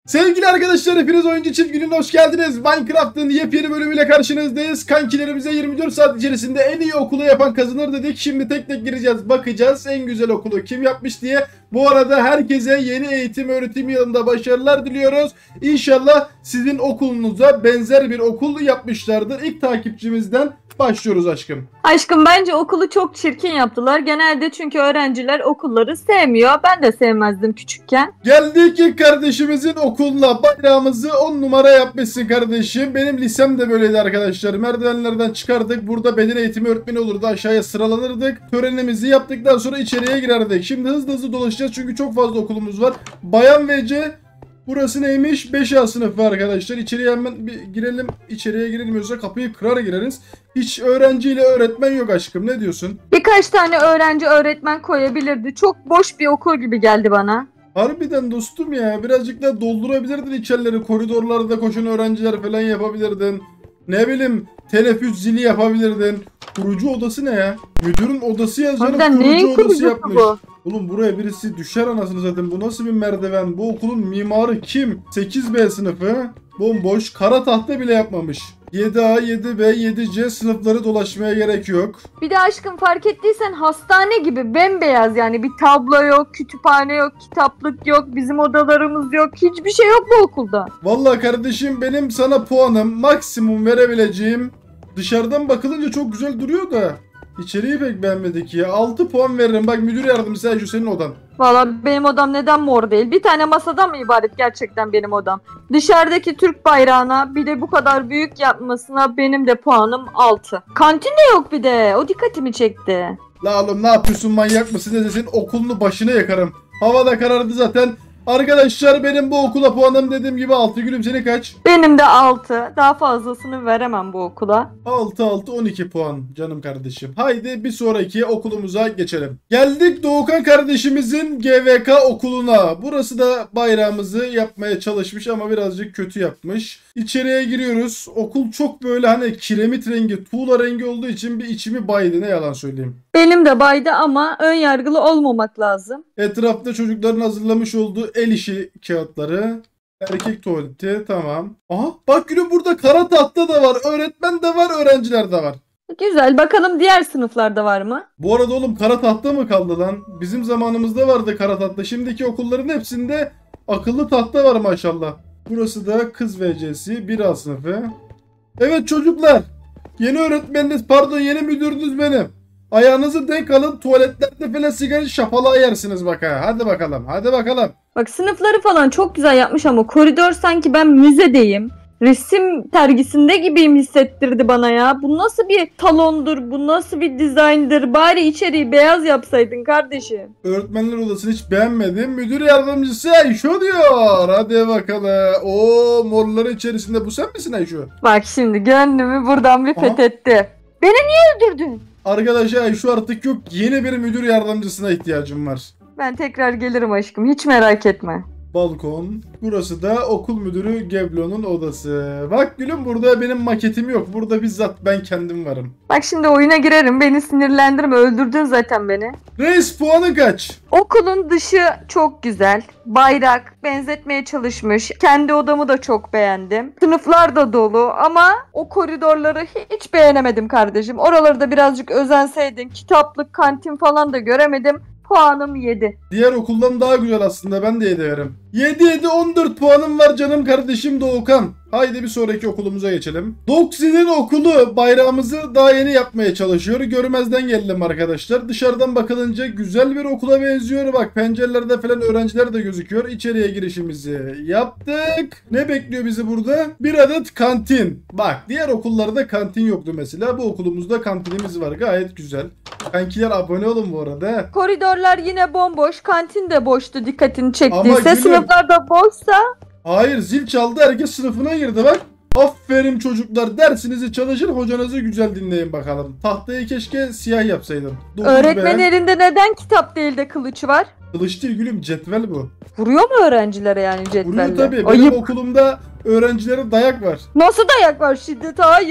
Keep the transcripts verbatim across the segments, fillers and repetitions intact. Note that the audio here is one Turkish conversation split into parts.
Sevgili arkadaşlar, hepiniz Oyuncu Çift Günü'ne hoş geldiniz. Minecraft'ın yepyeni bölümüyle karşınızdayız. Kankilerimize yirmi dört saat içerisinde en iyi okulu yapan kazanır dedik. Şimdi tek tek gireceğiz, bakacağız en güzel okulu kim yapmış diye. Bu arada herkese yeni eğitim öğretim yılında başarılar diliyoruz. İnşallah sizin okulunuza benzer bir okul yapmışlardır. İlk takipçimizden başlıyoruz aşkım. Aşkım bence okulu çok çirkin yaptılar. Genelde çünkü öğrenciler okulları sevmiyor. Ben de sevmezdim küçükken. Geldik ilk kardeşimizin okuluna. Bayrağımızı on numara yapmışsın kardeşim. Benim lisem de böyleydi arkadaşlar. Merdivenlerden çıkardık. Burada beden eğitimi öğretmeni olurdu. Aşağıya sıralanırdık. Törenimizi yaptıktan sonra içeriye girerdik. Şimdi hızlı hızlı dolaşacağız çünkü çok fazla okulumuz var. Bayan V C. Burası neymiş? beş A sınıfı arkadaşlar. İçeriye hemen bir girelim. İçeriye girilmiyorsa kapıyı kırar gireriz. Hiç öğrenciyle öğretmen yok aşkım. Ne diyorsun? Birkaç tane öğrenci öğretmen koyabilirdi. Çok boş bir okul gibi geldi bana. Harbiden dostum ya. Birazcık da doldurabilirdin içerileri. Koridorlarda koşan öğrenciler falan yapabilirdin. Ne bileyim, teneffüs zili yapabilirdin. Kurucu odası ne ya? Müdürün odası yazıyor. Kurucu odası yapmış. Bu? Oğlum buraya birisi düşer anasını zaten. Bu nasıl bir merdiven? Bu okulun mimarı kim? sekiz B sınıfı. Bomboş. Kara tahta bile yapmamış. yedi A, yedi B, yedi C sınıfları dolaşmaya gerek yok. Bir de aşkım fark ettiysen hastane gibi bembeyaz, yani bir tablo yok, kütüphane yok, kitaplık yok, bizim odalarımız yok, hiçbir şey yok bu okulda. Vallahi kardeşim, benim sana puanım maksimum verebileceğim, dışarıdan bakılınca çok güzel duruyor da İçeriği pek beğenmedik ya. altı puan veririm. Bak, müdür yardımcısı şu senin odan. Valla benim odam neden mor değil? Bir tane masadan mı ibaret gerçekten benim odam? Dışarıdaki Türk bayrağına bir de bu kadar büyük yapmasına benim de puanım altı. Kantin de yok bir de. O dikkatimi çekti. La oğlum, ne yapıyorsun, manyak mısın? Ne desin, okulunu başına yakarım. Hava da karardı zaten. Arkadaşlar, benim bu okula puanım dediğim gibi altı. Gülüm, senin kaç? Benim de altı. Daha fazlasını veremem bu okula. altı altı on iki puan canım kardeşim. Haydi bir sonraki okulumuza geçelim. Geldik Doğukan kardeşimizin G V K okuluna. Burası da bayrağımızı yapmaya çalışmış ama birazcık kötü yapmış. İçeriye giriyoruz. Okul çok böyle hani kiremit rengi, tuğla rengi olduğu için bir içimi baydı, ne yalan söyleyeyim. Benim de baydı ama ön yargılı olmamak lazım. Etrafta çocukların hazırlamış olduğu el işi kağıtları. Erkek tuvaleti, tamam. Aha bak gülüm, burada kara tahta da var. Öğretmen de var, öğrenciler de var. Güzel, bakalım diğer sınıflarda var mı? Bu arada oğlum, kara tahta mı kaldı lan? Bizim zamanımızda vardı kara tahta. Şimdiki okulların hepsinde akıllı tahta var maşallah. Burası da kız V C'si bir A sınıfı. Evet çocuklar. Yeni öğretmeniniz, pardon yeni müdürünüz benim. Ayağınızı denk alın, tuvaletlerde falan sigara şapalığa yersiniz bak ha. Hadi bakalım, hadi bakalım. Bak, sınıfları falan çok güzel yapmış ama koridor sanki ben müzedeyim. Resim dergisinde gibiyim hissettirdi bana ya. Bu nasıl bir talondur, bu nasıl bir dizayndır? Bari içeriği beyaz yapsaydın kardeşim. Öğretmenler odasını hiç beğenmedim. Müdür yardımcısı Ayşo diyor. Hadi bakalım. Oo, morların içerisinde bu sen misin Ayşo? Bak şimdi gönlümü buradan bir fethetti. Beni niye öldürdün? Arkadaşlar şu artık yok. Yeni bir müdür yardımcısına ihtiyacım var. Ben tekrar gelirim aşkım. Hiç merak etme. Balkon. Burası da okul müdürü Geblo'nun odası. Bak gülüm, burada benim maketim yok. Burada bizzat ben kendim varım. Bak şimdi oyuna girerim. Beni sinirlendirme. Öldürdün zaten beni. Reis, puanı kaç? Okulun dışı çok güzel. Bayrak benzetmeye çalışmış. Kendi odamı da çok beğendim. Sınıflar da dolu ama o koridorları hiç beğenemedim kardeşim. Oraları da birazcık özenseydin. Kitaplık, kantin falan da göremedim. Puanım yedi. Diğer okuldan daha güzel aslında, ben de yedi veririm. yedi yedi on dört puanım var canım kardeşim Doğukan. Haydi bir sonraki okulumuza geçelim. Doxi'nin okulu bayrağımızı daha yeni yapmaya çalışıyor. Görmezden geldim arkadaşlar. Dışarıdan bakılınca güzel bir okula benziyor. Bak, pencerelerde falan öğrenciler de gözüküyor. İçeriye girişimizi yaptık. Ne bekliyor bizi burada? Bir adet kantin. Bak, diğer okullarda kantin yoktu mesela. Bu okulumuzda kantinimiz var. Gayet güzel. Kankiler, abone olun bu arada. Koridorlar yine bomboş. Kantin de boştu, dikkatini çektiyse. Ama gülüm, sınıflar da boşsa. Hayır, zil çaldı, herkes sınıfına girdi bak. Aferin çocuklar, dersinizi çalışın, hocanızı güzel dinleyin bakalım. Tahtayı keşke siyah yapsaydım. Öğretmen elinde neden kitap değil de kılıç var? Kılıç değil gülüm, cetvel bu. Vuruyor mu öğrencilere yani cetvelle? Vuruyor tabii. Benim Ayıp. okulumda öğrencilere dayak var. Nasıl dayak var? Şiddet hayır.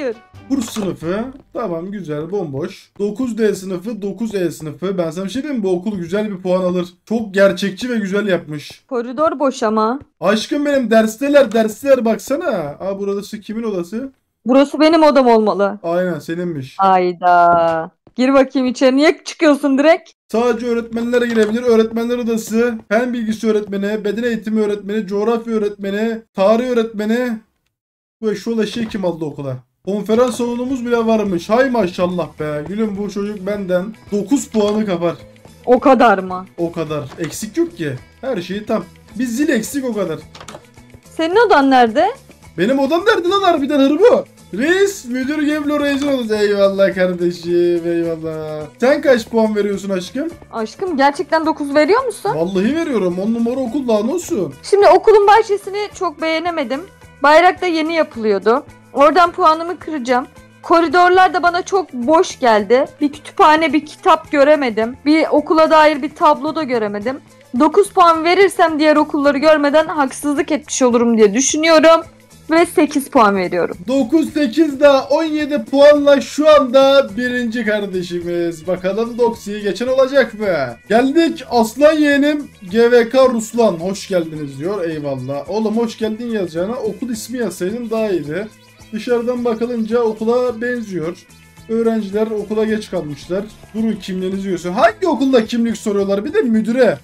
Kurs sınıfı. Tamam, güzel, bomboş. dokuz D sınıfı, dokuz E sınıfı. Ben sana bir şey diyeyim mi? Bu okul güzel bir puan alır. Çok gerçekçi ve güzel yapmış. Koridor boş ama. Aşkım benim, dersteler dersteler baksana. Aa, burası kimin odası? Burası benim odam olmalı. Aynen, seninmiş. Hayda. Gir bakayım içeri. Niye çıkıyorsun direkt? Sadece öğretmenler girebilir. Öğretmenler odası, fen bilgisi öğretmeni, beden eğitimi öğretmeni, coğrafya öğretmeni, tarih öğretmeni. Bu eşşoğlu eşeği kim aldı okula? Konferans salonumuz bile varmış. Hay maşallah be. Gülüm, bu çocuk benden dokuz puanı kapar. O kadar mı? O kadar. Eksik yok ki. Her şeyi tam. Bir zil eksik, o kadar. Senin odan nerede? Benim odam nerede lan, harbiden hırbo? Reis, müdür Geblo Reis'in odası. Eyvallah kardeşim, eyvallah. Sen kaç puan veriyorsun aşkım? Aşkım gerçekten dokuz veriyor musun? Vallahi veriyorum. on numara okul, daha ne olsun? Şimdi okulun bahçesini çok beğenemedim. Bayrak da yeni yapılıyordu. Oradan puanımı kıracağım. Koridorlar da bana çok boş geldi. Bir kütüphane, bir kitap göremedim. Bir okula dair bir tablo da göremedim. dokuz puan verirsem diğer okulları görmeden haksızlık etmiş olurum diye düşünüyorum. Ve sekiz puan veriyorum. dokuz sekiz daha on yedi puanla şu anda birinci kardeşimiz. Bakalım Doxi'yi geçen olacak mı? Geldik aslan yeğenim G V K Ruslan. Hoş geldiniz diyor. Eyvallah. Oğlum hoş geldin yazacağına okul ismi yazsaydın daha iyiydi. Dışarıdan bakılınca okula benziyor. Öğrenciler okula geç kalmışlar. Durun, kimliğinizi yiyorsun. Hangi okulda kimlik soruyorlar? Bir de müdüre.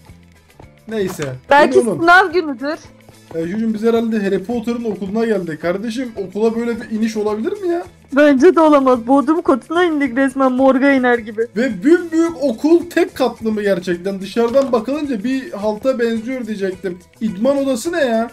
Neyse. Belki Oğlum. sınav günüdür. Ya çocuğum, biz herhalde Harry Potter'ın okuluna geldik. Kardeşim, okula böyle bir iniş olabilir mi ya? Bence de olamaz. Bodrum katına indik resmen, morga iner gibi. Ve büyük okul tek katlı mı gerçekten? Dışarıdan bakılınca bir halta benziyor diyecektim. İdman odası ne ya?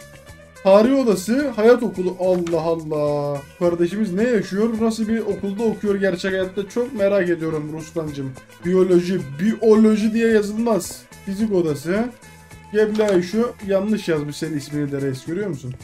Tarih odası, hayat okulu. Allah Allah. Kardeşimiz ne yaşıyor? Nasıl bir okulda okuyor gerçek hayatta? Çok merak ediyorum Ruslancığım. Biyoloji, biyoloji diye yazılmaz. Fizik odası. Gebla şu yanlış yazmış senin ismini de reis, görüyor musun?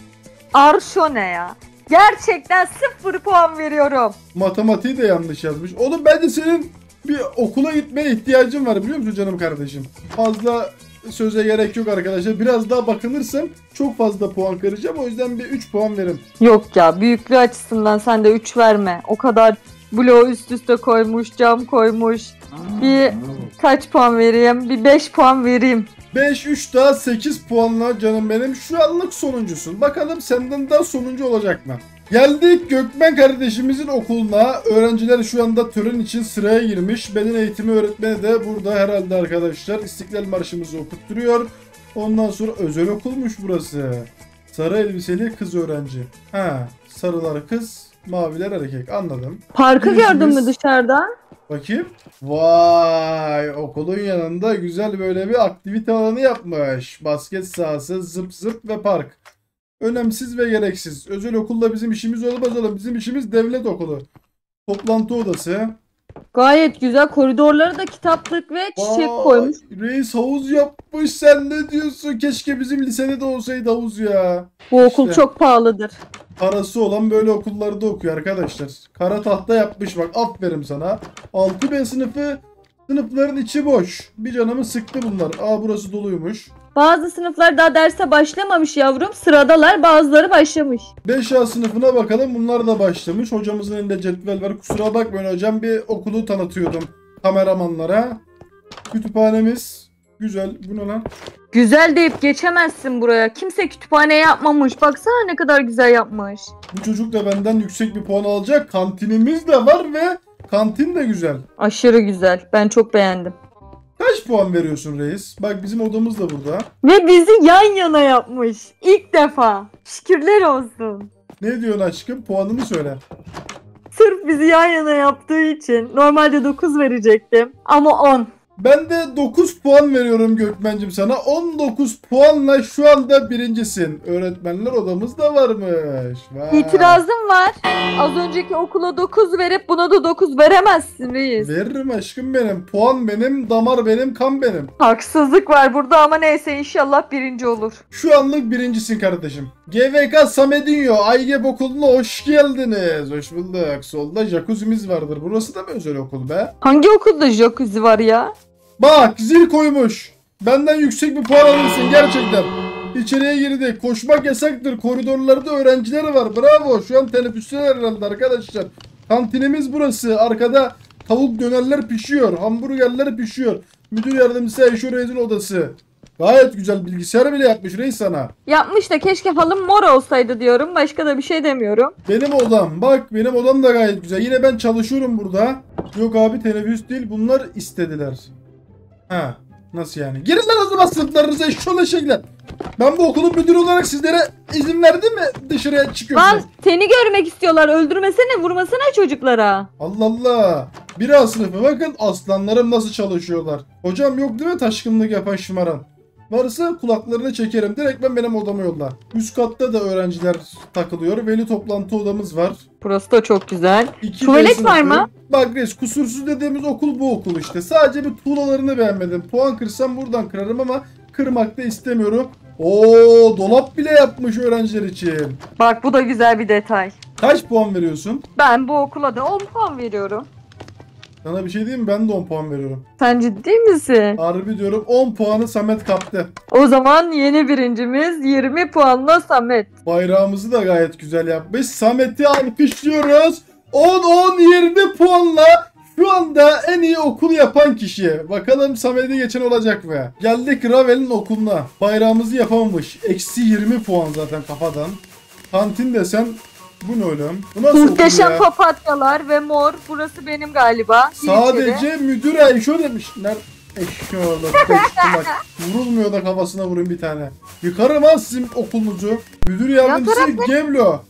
Arşo ne ya? Gerçekten sıfır puan veriyorum. Matematiği de yanlış yazmış. Oğlum, bence senin bir okula gitmeye ihtiyacın var, biliyor musun canım kardeşim? Fazla söze gerek yok arkadaşlar. Biraz daha bakınırsam çok fazla puan kıracağım. O yüzden bir üç puan verin. Yok ya, büyüklüğü açısından sen de üç verme. O kadar bloğu üst üste koymuş, cam koymuş. Bir kaç puan vereyim? Bir beş puan vereyim. beş üç daha sekiz puanla canım benim. Şu anlık sonuncusun. Bakalım senden daha sonuncu olacak mı? Geldik Gökmen kardeşimizin okuluna. Öğrenciler şu anda tören için sıraya girmiş. Beden eğitimi öğretmeni de burada herhalde arkadaşlar. İstiklal Marşımızı okutturuyor. Ondan sonra özel okulmuş burası. Sarı elbiseli kız öğrenci. Ha, sarılar kız, maviler erkek, anladım. Parkı Girişimiz- gördün mü dışarıda? Bakayım. Vay, okulun yanında güzel böyle bir aktivite alanı yapmış. Basket sahası, zıp zıp ve park. Önemsiz ve gereksiz. Özel okulla bizim işimiz olmaz oğlum. Bizim işimiz devlet okulu. Toplantı odası. Gayet güzel. Koridorlara da kitaplık ve çiçek Vay, koymuş. reis havuz yapmış, sen ne diyorsun? Keşke bizim lisede de olsaydı havuz ya. Bu okul İşte. çok pahalıdır. Parası olan böyle okullarda okuyor arkadaşlar. Kara tahta yapmış bak, aferin sana. altı B sınıfı, sınıfların içi boş. Bir canımı sıktı bunlar. Aa, burası doluymuş. Bazı sınıflar daha derse başlamamış yavrum. Sıradalar, bazıları başlamış. beş A sınıfına bakalım, bunlar da başlamış. Hocamızın elinde cetvel var. Kusura bakmayın hocam, bir okulu tanıtıyordum kameramanlara. Kütüphanemiz güzel. Bu ne lan? Güzel deyip geçemezsin buraya. Kimse kütüphane yapmamış. Baksana ne kadar güzel yapmış. Bu çocuk da benden yüksek bir puan alacak. Kantinimiz de var ve kantin de güzel. Aşırı güzel. Ben çok beğendim. Kaç puan veriyorsun reis? Bak, bizim odamız da burada. Ve bizi yan yana yapmış. İlk defa. Şükürler olsun. Ne diyorsun aşkım? Puanını söyle. Sırf bizi yan yana yaptığı için normalde dokuz verecektim. Ama on. Ben de dokuz puan veriyorum Gökmen'cim sana. on dokuz puanla şu anda birincisin. Öğretmenler odamız da varmış. Vay. İtirazım var. Az önceki okula dokuz verip buna da dokuz veremezsin reis. Veririm aşkım benim. Puan benim, damar benim, kan benim. Haksızlık var burada ama neyse, inşallah birinci olur. Şu anlık birincisin kardeşim. G V K Samedinho, Aygep Okulu'na hoş geldiniz. Hoş bulduk. Solda jacuzzi'miz vardır. Burası da mı özel okul be? Hangi okulda jacuzzi var ya? Bak, zil koymuş. Benden yüksek bir puan alırsın gerçekten. İçeriye girdik. Koşmak yasaktır. Koridorlarda öğrenciler var. Bravo. Şu an teneffüsler herhalde arkadaşlar. Kantinimiz burası. Arkada tavuk dönerler pişiyor. Hamburgerler pişiyor. Müdür yardımcısı Ayşe Reis'in odası. Gayet güzel, bilgisayar bile yapmış reis sana. Yapmış da keşke halım mor olsaydı diyorum. Başka da bir şey demiyorum. Benim odam. Bak benim odam da gayet güzel. Yine ben çalışıyorum burada. Yok abi teneffüs değil. Bunlar istediler. Ha. Nasıl yani? Girin lan o zaman sınıflarınıza eşşoğlu eşekler. Ben bu okulun müdürü olarak sizlere izin verdim mi dışarıya çıkıyorsunuz? Lan seni görmek istiyorlar. Öldürmesene, vurmasana çocuklara. Allah Allah. Bir A sınıfı bakın aslanlarım nasıl çalışıyorlar. Hocam yok değil mi taşkınlık yapan şımaran? Varsa kulaklarını çekerim. Direkt ben benim odama yolla. Üst katta da öğrenciler takılıyor. Veli toplantı odamız var. Burası da çok güzel. İki Tuvalet D sınıfı. var mı? Bak reis kusursuz dediğimiz okul bu okul işte. Sadece bir tuğlalarını beğenmedim. Puan kırsam buradan kırarım ama kırmak da istemiyorum. Oo, dolap bile yapmış öğrenciler için. Bak bu da güzel bir detay. Kaç puan veriyorsun? Ben bu okula da on puan veriyorum. Sana bir şey diyeyim mi? Ben de on puan veriyorum. Sen ciddi misin? Harbi diyorum on puanı Samet kaptı. O zaman yeni birincimiz yirmi puanla Samet. Bayrağımızı da gayet güzel yapmış. Samet'i alkışlıyoruz. on on yirmi puanla şu anda en iyi okul yapan kişi. Bakalım Samet'i geçen olacak mı? Geldik Ravel'in okuluna. Bayrağımızı yapamamış. Eksi yirmi puan zaten kafadan. Kantin desen bu ne oğlum? Bu nasıl Muhteşem okul ya? papatyalar ve mor. Burası benim galiba. Gir içeri. Sadece müdür Ayşo demiş. Nerede? Eşşoğlu. Bak. Vurulmuyor da kafasına vurun bir tane. Yıkarım ha sizin okulunuzu. Müdür yardımcısı Geblo.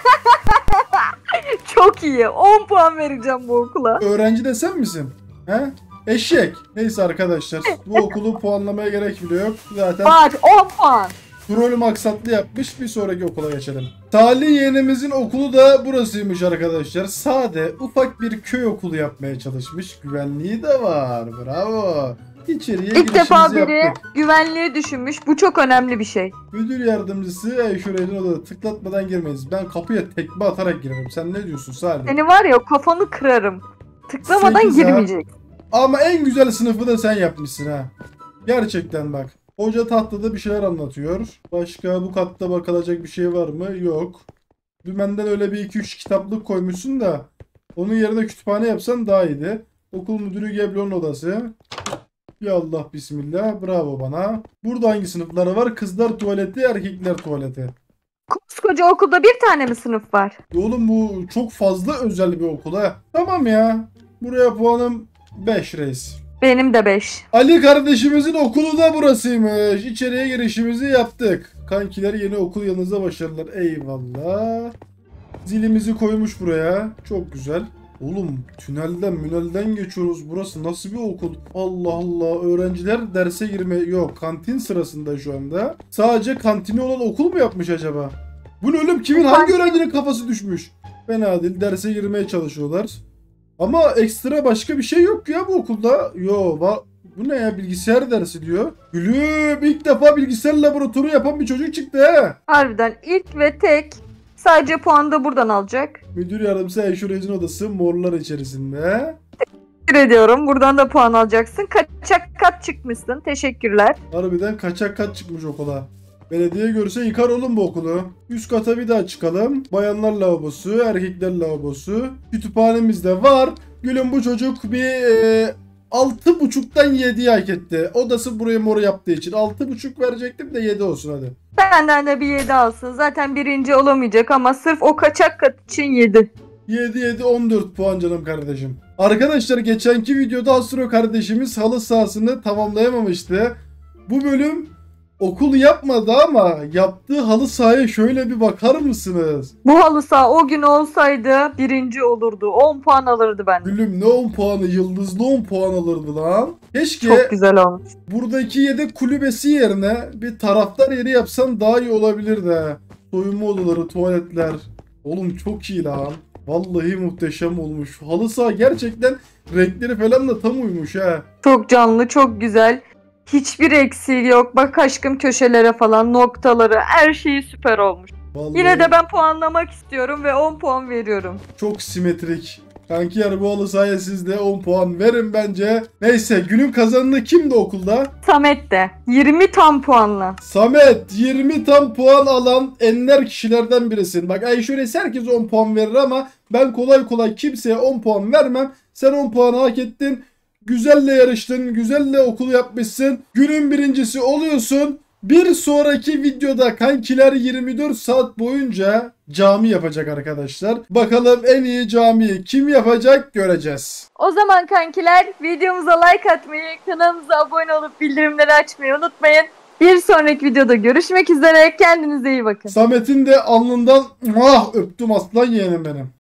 Çok iyi. on puan vereceğim bu okula. Öğrenci de sen misin? He? Eşek. Neyse arkadaşlar. Bu okulu puanlamaya gerek bile yok. Zaten Bak on puan. troll maksatlı yapmış. Bir sonraki okula geçelim. Salih yeğenimizin okulu da burasıymış arkadaşlar. Sade, ufak bir köy okulu yapmaya çalışmış. Güvenliği de var. Bravo. İçeriye İlk defa biri yaptık. güvenliği düşünmüş. Bu çok önemli bir şey. Müdür yardımcısı Ayşe Reis'in odada tıklatmadan girmeyiz. Ben kapıya tekme atarak girerim. Sen ne diyorsun Salih? Seni var ya kafanı kırarım. Tıklamadan Sekiz ha. girmeyecek. Ama en güzel sınıfı da sen yapmışsın ha. Gerçekten bak. Hoca tahtada bir şeyler anlatıyor. Başka bu katta bakılacak bir şey var mı? Yok. Dümenden öyle bir iki üç kitaplık koymuşsun da onun yerine kütüphane yapsan daha iyiydi. Okul müdürü Geblo'nun odası. Ya Allah bismillah. Bravo bana. Burada hangi sınıfları var? Kızlar tuvaleti, erkekler tuvaleti. Koskoca okulda bir tane mi sınıf var? Oğlum bu çok fazla özel bir okul ha. Tamam ya. Buraya puanım beş reis. Benim de beş. Ali kardeşimizin okulu da burasıymış. İçeriye girişimizi yaptık. Kankiler yeni okul yanınıza başarılar. Eyvallah. Zilimizi koymuş buraya. Çok güzel. Oğlum tünelden münelden geçiyoruz. Burası nasıl bir okul? Allah Allah. Öğrenciler derse girme... Yok kantin sırasında şu anda. Sadece kantini olan okul mu yapmış acaba? Bu ne oğlum? Kimin hangi öğrencinin kafası düşmüş? Fena değil. Derse girmeye çalışıyorlar. Ama ekstra başka bir şey yok ya bu okulda. Yo va bu ne ya, bilgisayar dersi diyor. Gülüm ilk defa bilgisayar laboratuvarı yapan bir çocuk çıktı he. Harbiden ilk ve tek. Sadece puanı da buradan alacak. Müdür yardımcısı Ayşe Reis'in odası morlar içerisinde. Teşekkür ediyorum. Buradan da puan alacaksın. Kaçak kat çıkmışsın. Teşekkürler. Harbiden kaçak kat çıkmış okula. Belediye görse yıkar oğlum bu okulu. Üst kata bir daha çıkalım. Bayanlar lavabosu, erkekler lavabosu. Kütüphanemiz de var. Gülüm bu çocuk bir e, altı buçuktan yediyi hak etti. Odası buraya mor yaptığı için. Altı buçuk verecektim de yedi olsun hadi. Benden de bir yedi alsın. Zaten birinci olamayacak ama sırf o kaçak kat için yedi. yedi yedi on dört puan canım kardeşim. Arkadaşlar geçenki videoda Astro kardeşimiz halı sahasını tamamlayamamıştı. Bu bölüm okul yapmadı ama yaptığı halı sahaya şöyle bir bakar mısınız? Bu halı saha o gün olsaydı birinci olurdu. on puan alırdı benden. Gülüm ne on puanı, yıldızlı on puan alırdı lan. Keşke Çok güzel olmuş. buradaki yedek kulübesi yerine bir taraftar yeri yapsan daha iyi olabilirdi ha. Soyunma odaları, tuvaletler. Oğlum çok iyi lan. Vallahi muhteşem olmuş. Halı saha gerçekten renkleri falan da tam uymuş ha. Çok canlı, çok güzel. Hiçbir eksiği yok. Bak aşkım köşelere falan, noktaları, her şeyi süper olmuş. Vallahi Yine de ben puanlamak istiyorum ve on puan veriyorum. çok simetrik. Kanki Yarboğlu sayesinde on puan verin bence. Neyse günün kazanını kimdi okulda? Samet de yirmi tam puanla. Samet yirmi tam puan alan ender kişilerden birisin. Bak Ayşe herkes on puan verir ama ben kolay kolay kimseye on puan vermem. Sen on puanı hak ettin. Güzelle yarıştın. Güzelle okul yapmışsın. Günün birincisi oluyorsun. Bir sonraki videoda kankiler yirmi dört saat boyunca cami yapacak arkadaşlar. Bakalım en iyi camiyi kim yapacak göreceğiz. O zaman kankiler videomuza like atmayı, kanalımıza abone olup bildirimleri açmayı unutmayın. Bir sonraki videoda görüşmek üzere. Kendinize iyi bakın. Samet'in de alnından mah öptüm aslan yeğenim benim.